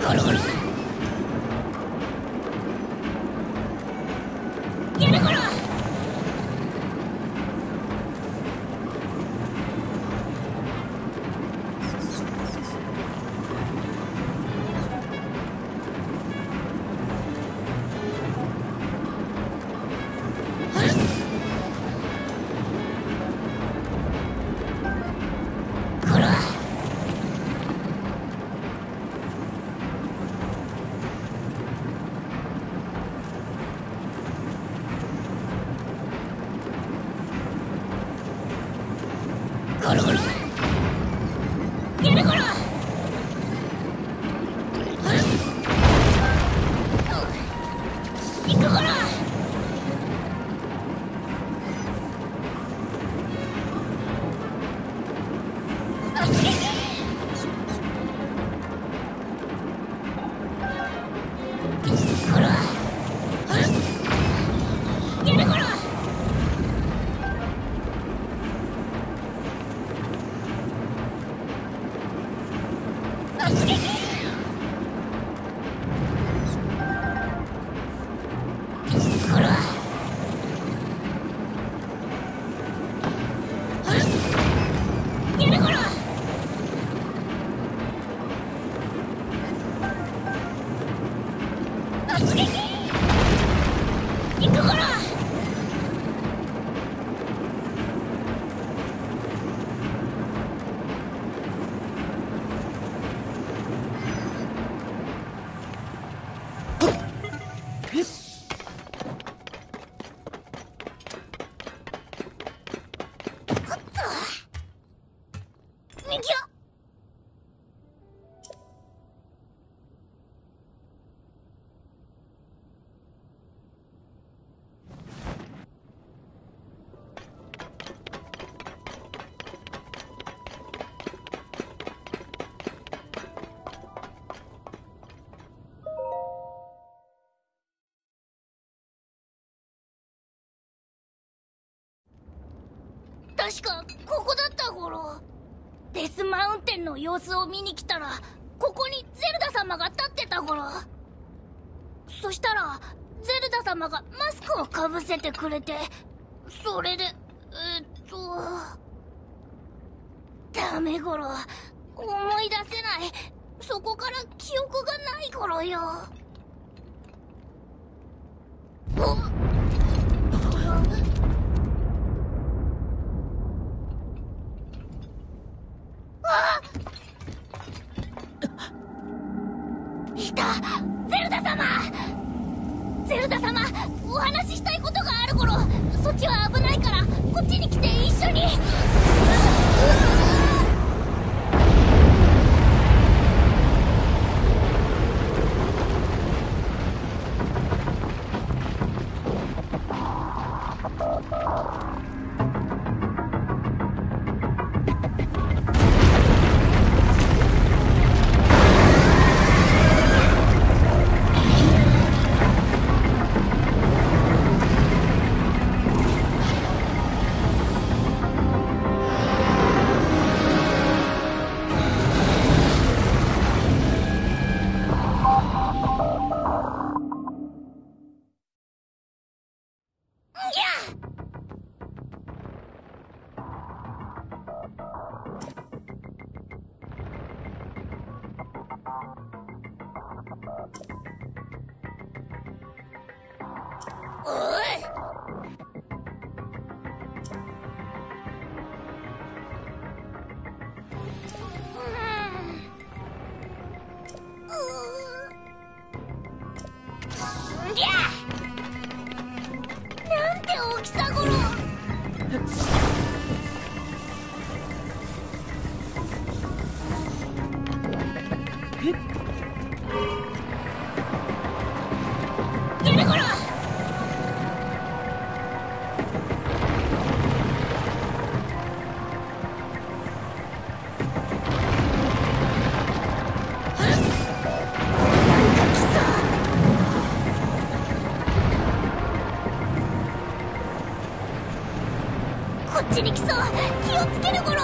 ゴロゴロやるゴロゴロゴロやるゴロ行くゴロゴロやるゴロ行くゴロ右よ確かここだったゴロ。デスマウンテンの様子を見に来たらここにゼルダ様が立ってたゴロ。そしたらゼルダ様がマスクをかぶせてくれて、それでダメゴロ、思い出せない。そこから記憶がないゴロよ。いた、ゼルダ様。ゼルダ様、お話ししたいことがあるゴロ。そっちは危ないからこっちに来て一緒に。なんて大きさゴロ。やるゴロ。こっちに来そう。気をつけるゴロ。